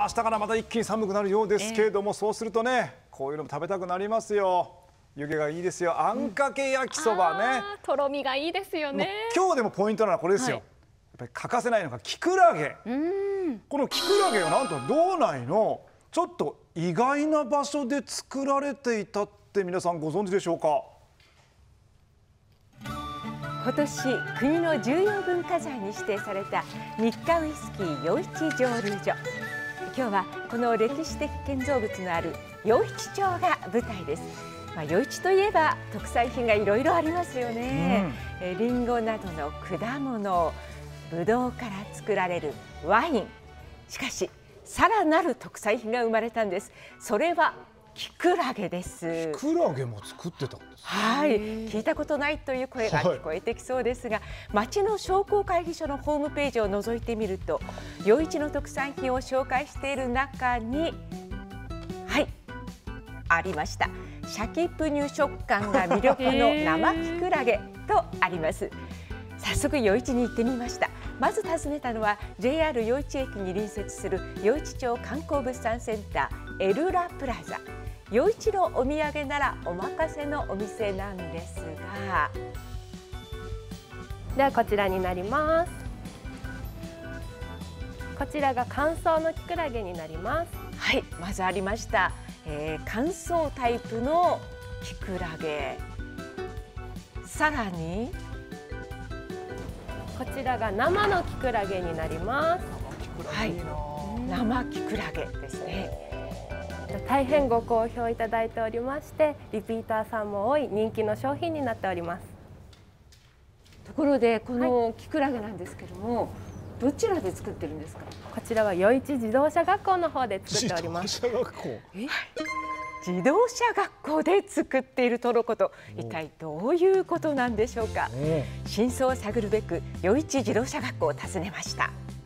明日からまた一気に寒くなるようですけれども、そうするとね、こういうのも食べたくなりますよ。湯気がいいですよ。あんかけ焼きそばね。 とろみがいいですよね。 今日でもポイントなのはこれですよ。やっぱり欠かせないのがキクラゲ。このキクラゲがなんと道内のちょっと意外な場所で作られていたって皆さんご存知でしょうか。 今年国の重要文化財に指定された日課ウイスキー余市蒸留所。今日はこの歴史的建造物のある余市町が舞台です。余市といえば特産品がいろいろありますよね。リンゴなどの果物、ブドウから作られるワイン。しかしさらなる特産品が生まれたんです。それはキクラゲです。 キクラゲも作ってたんです。 はい、聞いたことないという声が聞こえてきそうですが、町の商工会議所のホームページを覗いてみると、余市の特産品を紹介している中に、はい、ありました。シャキプニュ食感が魅力の生キクラゲとあります。早速余市に行ってみました。まず訪ねたのは JR 余市駅に隣接する余市町観光物産センターエルラプラザ。余市のお土産ならお任せのお店なんですが、 ではこちらになります。こちらが乾燥のキクラゲになります。 はい、まずありました、乾燥タイプのキクラゲ。さらにこちらが生のキクラゲになります。 はい、生キクラゲですね。 大変ご好評いただいておりまして、リピーターさんも多い人気の商品になっております。 ところでこのキクラゲなんですけども、どちらで作ってるんですか？ こちらは余市自動車学校の方で作っております。 自動車学校。 自動車学校で作っているとのこと。一体どういうことなんでしょうか。真相を探るべく余市自動車学校を訪ねました。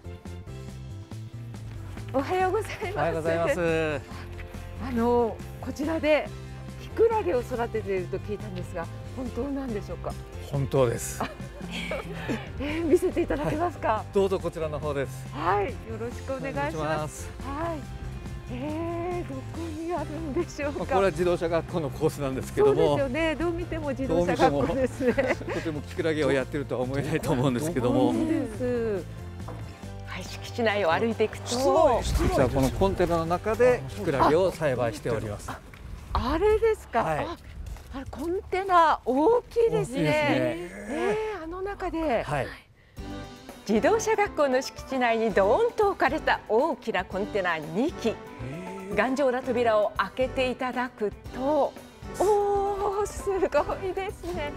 おはようございます。 おはようございます。 こちらでキクラゲを育てていると聞いたんですが、本当なんでしょうか？ 本当です。 見せていただけますか？ どうぞこちらの方です。 はい、よろしくお願いします。はい。どこにあるんでしょうか。 これは自動車学校のコースなんですけども。 そうですよね。どう見ても自動車学校ですね。 とてもキクラゲをやってるとは思えないと思うんですけども。 そうです。はい、敷地内を歩いていくと、 実はこのコンテナの中でキクラゲを栽培しております。 あれですか。 はい、 コンテナ大きいですね。あの中で。 はい。 自動車学校の敷地内にドーンと置かれた大きなコンテナ2機。頑丈な扉を開けていただくと、おお、すごいですね。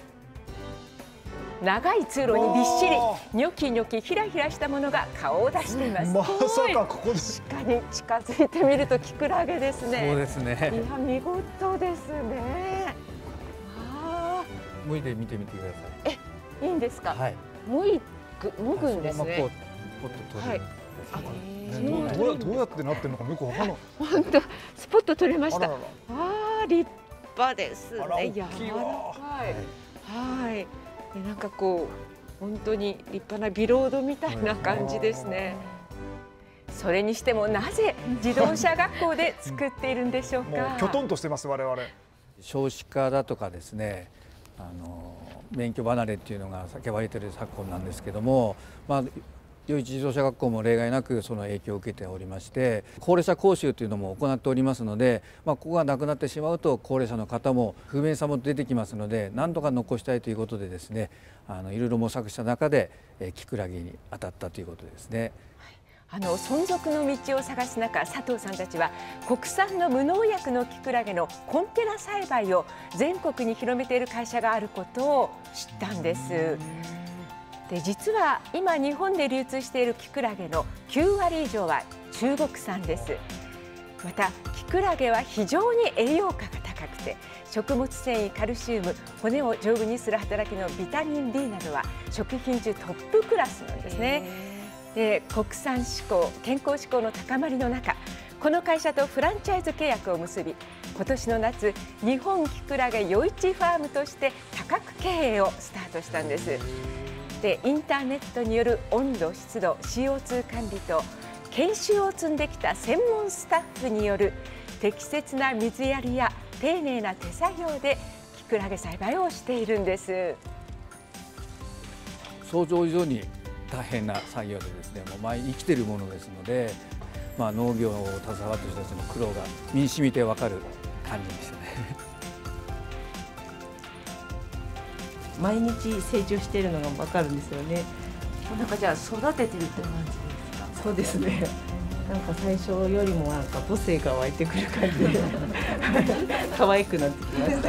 長い通路にびっしりニョキニョキひらひらしたものが顔を出しています。 まさかここで。 確かに近づいてみるとキクラゲですね。 そうですね。 いや、見事ですね。 剥いで見てみてください。 いいんですか。 はい。 剥ぐんですね。 ポッと取る。 どうやってなってるのかよくわかんない。 本当、スポッと取れました。立派ですね。 大きいわ。 はい。なんかこう本当に立派なビロードみたいな感じですね。それにしてもなぜ自動車学校で作っているんでしょうか。 もうきょとんとしてます我々。 少子化だとかですね。免許離れっていうのが叫ばれている昨今なんですけども、余市自動車学校も例外なくその影響を受けておりまして、高齢者講習というのも行っておりますので、ここがなくなってしまうと高齢者の方も不便さも出てきますので、何とか残したいということでですね、いろいろ模索した中でキクラゲに当たったということですね。 存続の道を探す中、佐藤さんたちは国産の無農薬のキクラゲのコンテナ栽培を全国に広めている会社があることを知ったんです。で、実は今日本で流通しているキクラゲの9割以上は中国産です。またキクラゲは非常に栄養価が高くて、食物繊維、カルシウム、骨を丈夫にする働きのビタミン D などは食品中トップクラスなんですね。で、国産志向、健康志向の高まりの中、この会社とフランチャイズ契約を結び、今年の夏、日本キクラゲ余市ファームとして多角経営をスタートしたんです。で、インターネットによる温度、湿度、CO2 管理と研修を積んできた専門スタッフによる適切な水やりや丁寧な手作業でキクラゲ栽培をしているんです。 想像以上に大変な作業でですね、もう毎日生きているものですので、農業を携わっている人たちの苦労が身に染みて分かる感じですよね。 毎日成長しているのが分かるんですよね。 なんかじゃあ育ててるって感じですか？ そうですね。なんか最初よりもなんか母性が湧いてくる感じで可愛くなってきました。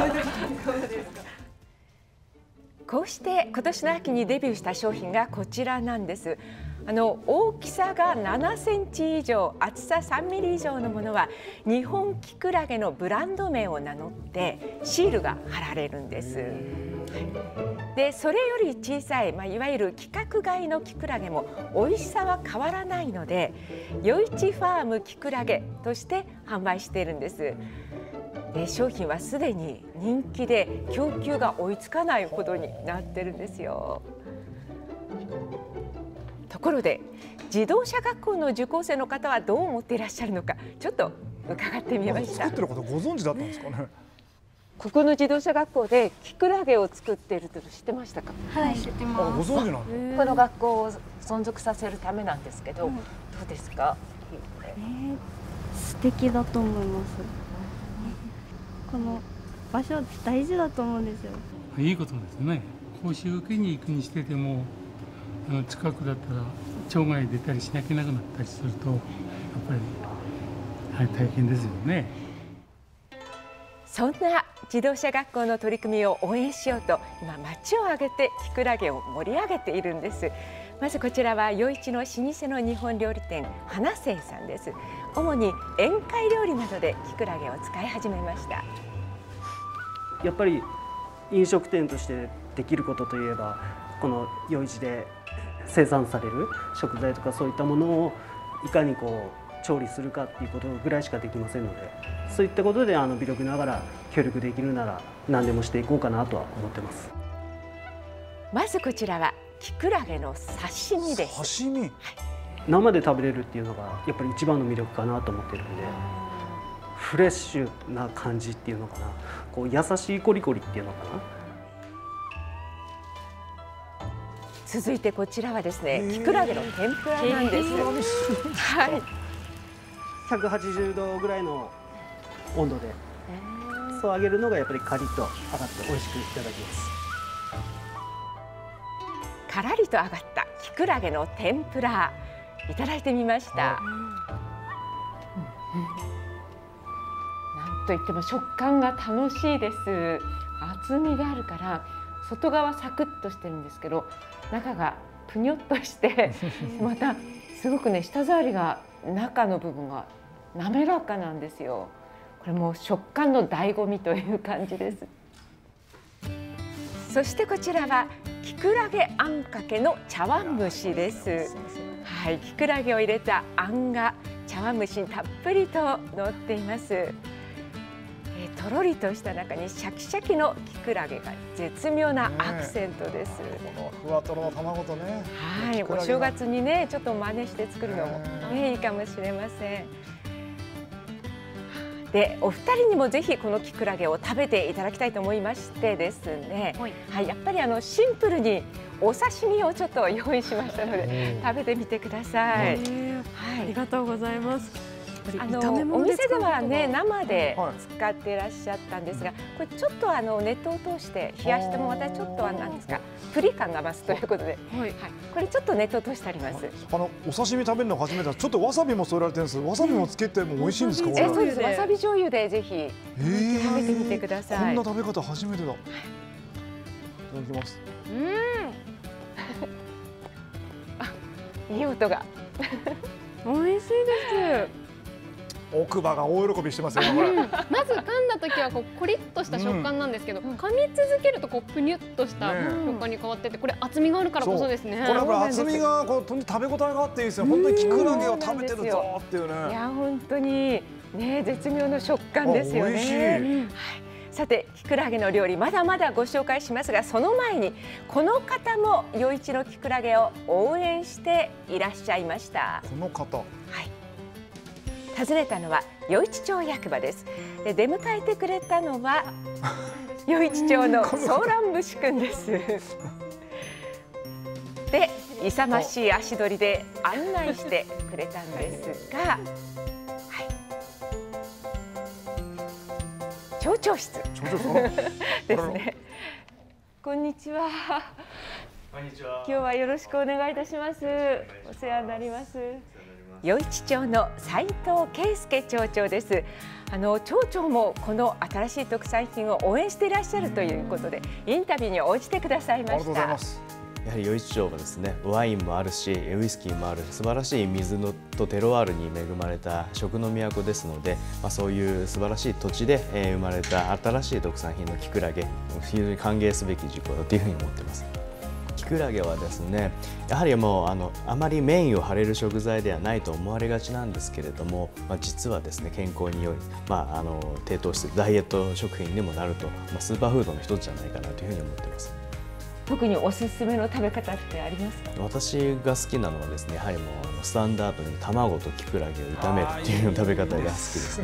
こうして今年の秋にデビューした商品がこちらなんです。大きさが7センチ以上、厚さ3ミリ以上のものは日本キクラゲのブランド名を名乗ってシールが貼られるんです。でそれより小さい、いわゆる規格外のキクラゲも美味しさは変わらないので、余市ファームキクラゲとして販売しているんです。で商品はすでに人気で供給が追いつかないほどになってるんですよ。ところで自動車学校の受講生の方はどう思っていらっしゃるのか、ちょっと伺ってみました。 作ってることご存知だったんですかね。 ここの自動車学校でキクラゲを作っていると知ってましたか？ はい、知ってます。 ご存知なんだ。 この学校を存続させるためなんですけど、どうですか？ 素敵だと思います。この場所大事だと思うんですよ。 いいことですね。講習受けに行くにしてても、近くだったら町外出たりしなきゃなくなったりすると、やっぱり、大変ですよね。 そんな自動車学校の取り組みを応援しようと、今町を挙げてキクラゲを盛り上げているんです。まずこちらは余市の老舗の日本料理店花清さんです。主に宴会料理などでキクラゲを使い始めました。 やっぱり飲食店としてできることといえば、この余市で生産される食材とかそういったものをいかに調理するかっていうことぐらいしかできませんので、そういったことで微力ながら協力できるなら何でもしていこうかなとは思ってます。 まずこちらはキクラゲの刺身です。 刺身、 生で食べれるっていうのがやっぱり一番の魅力かなと思ってるんで、フレッシュな感じっていうのかな、優しいコリコリっていうのかな。 続いてこちらはですね、キクラゲの天ぷらなんです。はい。 180度ぐらいの温度でそう揚げるのがやっぱりカリッと揚がって美味しくいただきます。 カラリと揚がったキクラゲの天ぷら、いただいてみました。なんといっても食感が楽しいです。厚みがあるから外側サクッとしてるんですけど、中がぷにょっとしてまたすごくね、舌触りが中の部分が滑らかなんですよ。これもう食感の醍醐味という感じです。そしてこちらはキクラゲあんかけの茶碗蒸しです。はい、キクラゲを入れたあんが茶碗蒸しにたっぷりと乗っています。とろりとした中にシャキシャキのキクラゲが絶妙なアクセントです。 ふわとろの卵とね。 はい、お正月にね、ちょっと真似して作るのもね、いいかもしれません。で、お二人にもぜひこのキクラゲを食べていただきたいと思いましてですね。はい、やっぱりシンプルにお刺身をちょっと用意しましたので、食べてみてください。はい、 ありがとうございます。 お店ではね、生で使っていらっしゃったんですが、これちょっと熱湯を通して冷やしてもまたちょっとなんですか、プリ感が増すということで、はい、これちょっと熱湯を通してあります。 お刺身食べるの初めてはちょっとわさびも添えられてるんです。わさびもつけても美味しいんですか？ そうです。わさび醤油でぜひ食べてみてください。 こんな食べ方初めてだ。いただきます。 いい音が。 美味しいです。 奥歯が大喜びしてますよ。 まず噛んだ時はコリッとした食感なんですけど、噛み続けるとプニュッとした食感に変わってて、これ厚みがあるからこそですね。 これやっぱ厚みが食べ応えがあっていいですよ。本当にキクラゲを食べてるぞっていうね。 いや本当にね、絶妙の食感ですよね。はい。 さてきくらげの料理まだまだご紹介しますが、その前にこの方も余市のきくらげを応援していらっしゃいました。 この方、 はい、訪ねたのは余市町役場です。で出迎えてくれたのは余市町のソーラン節くんです。で勇ましい足取りで案内してくれたんですが、はい、町長室ですね。こんにちは。 こんにちは。 今日はよろしくお願いいたします。お世話になります。余市町の斉藤圭介町長です。町長もこの新しい特産品を応援していらっしゃるということで、インタビューに応じてくださいました。ありがとうございます。 やはり余市町はですね、ワインもあるしウイスキーもある素晴らしい水のとテロワールに恵まれた食の都ですので、そういう素晴らしい土地で生まれた新しい特産品のきくらげ、非常に歓迎すべき事項だというふうに思っています。きくらげはですね、やはりもうあまりメインを張れる食材ではないと思われがちなんですけれども、実はですね健康に良い、低糖質ダイエット食品にもなると、スーパーフードの一つじゃないかなというふうに思っています。 特におすすめの食べ方ってありますか？ 私が好きなのはですね、やはりもうスタンダードに卵ときくらげを炒めるっていう食べ方が好きですね。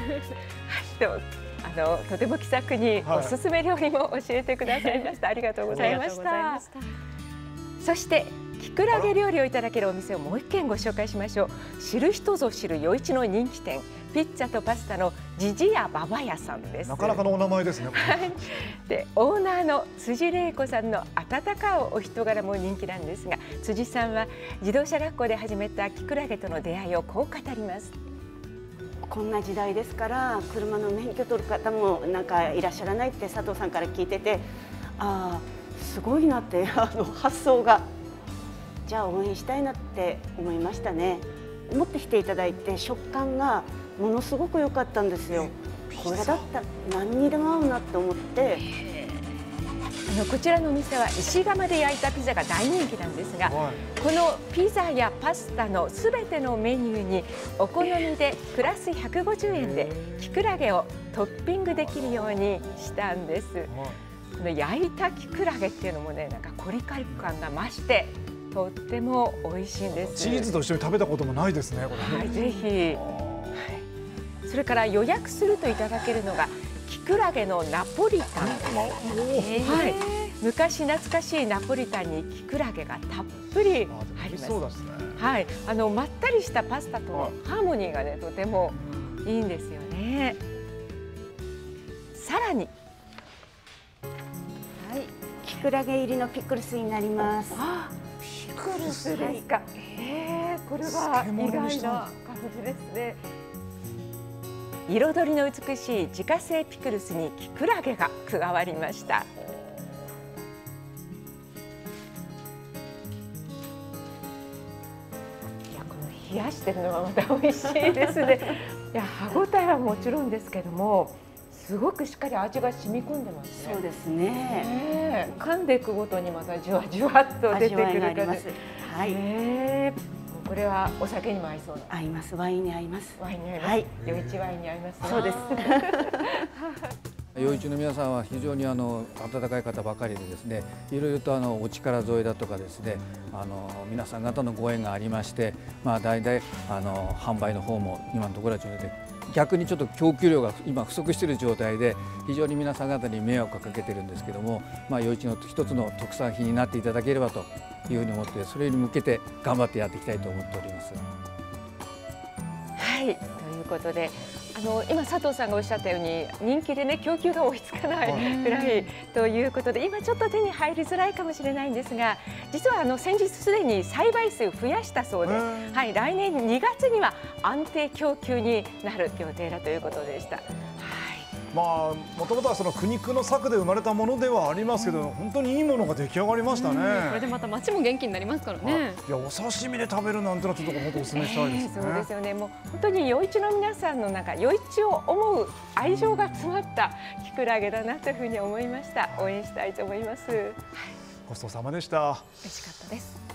はい、とても気さくにおすすめ料理も教えてくださいました。ありがとうございました。そしてきくらげ料理をいただけるお店をもう一軒ご紹介しましょう。知る人ぞ知る余市の人気店、ピッツァとパスタのジジヤババヤさんです。 なかなかのお名前ですね。 でオーナーの辻玲子さんの温かいお人柄も人気なんですが、辻さんは自動車学校で始めたきくらげとの出会いをこう語ります。 こんな時代ですから車の免許取る方もなんかいらっしゃらないって佐藤さんから聞いてて、ああすごいなって発想が、じゃあ応援したいなって思いましたね。持ってきていただいて食感がものすごく良かったんですよ。これだったら何にでも合うなって思って。 こちらのお店は石窯で焼いたピザが大人気なんですが、このピザやパスタのすべてのメニューにお好みでプラス150円できくらげをトッピングできるようにしたんです。この焼いたきくらげっていうのもね、なんかコリカリ感が増してとっても美味しいんです。 チーズと一緒に食べたこともないですね、これ。 はい、ぜひ。それから予約するといただけるのがきくらげのナポリタン。はい、昔懐かしいナポリタンにきくらげがたっぷり入ります。はい、まったりしたパスタとのハーモニーがね、とてもいいんですよね。さらに、 はい、きくらげ入りのピクルスになります。 ピクルスですか。これは意外な感じですね。彩りの美しい自家製ピクルスにきくらげが加わりました。いや、この冷やしてるのがまた美味しいですね。いや、歯ごたえはもちろんですけども、すごくしっかり味が染み込んでますね。 そうですね。 噛んでいくごとにまたじゅわじゅわっと出てくる感じ。 はい。 これはお酒にも合いそうな。 合います。ワインに合います。 ワインに合います。 はい。 余市ワインに合います。 そうです。 余市の皆さんは非常に温かい方ばかりでですね、いろいろとお力添えだとかですね、皆さん方のご縁がありまして、大体販売の方も今のところは順調で、逆にちょっと供給量が今不足している状態で、非常に皆さん方に迷惑をかけているんですけども、余市の一つの特産品になっていただければというふうに思って、それに向けて頑張ってやっていきたいと思っております。 はい、ということで、今佐藤さんがおっしゃったように人気でね、供給が追いつかないぐらいということで、今ちょっと手に入りづらいかもしれないんですが、実は先日すでに栽培数増やしたそうで、はい、来年2月には安定供給になる予定だということでした。 もともとはその苦肉の策で生まれたものではありますけど、本当にいいものが出来上がりましたね。 これでまた町も元気になりますからね。 いや、お刺身で食べるなんてのはちょっと本当お勧めしたいですね。 そうですよね。もう本当に余市の皆さんの余市を思う愛情が詰まったきくらげだなというふうに思いました。応援したいと思います。 ごちそうさまでした。 美味しかったです。